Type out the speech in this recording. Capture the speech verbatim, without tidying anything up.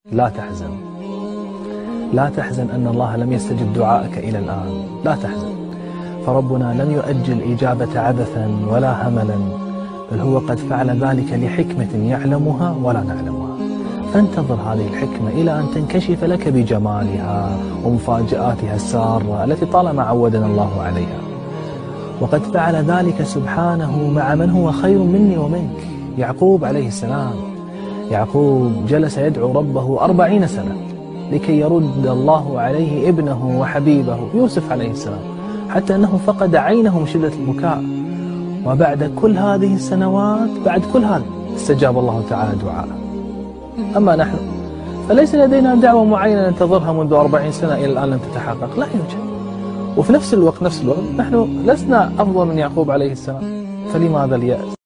لا تحزن، لا تحزن أن الله لم يستجب دعائك إلى الآن، لا تحزن، فربنا لم يؤجل إجابة عبثا ولا هملا، بل هو قد فعل ذلك لحكمة يعلمها ولا نعلمها. فانتظر هذه الحكمة إلى أن تنكشف لك بجمالها ومفاجآتها السارة التي طالما عودنا الله عليها. وقد فعل ذلك سبحانه مع من هو خير مني ومنك، يعقوب عليه السلام. يعقوب جلس يدعو ربه أربعين سنة لكي يرد الله عليه ابنه وحبيبه يوسف عليه السلام، حتى أنه فقد عينه من شدة البكاء. وبعد كل هذه السنوات، بعد كل هذا، استجاب الله تعالى دعاءه. أما نحن فليس لدينا دعوة معينة ننتظرها منذ أربعين سنة إلى الآن لم تتحقق، لا يوجد. وفي نفس الوقت نفس الوقت نحن لسنا أفضل من يعقوب عليه السلام، فلماذا اليأس؟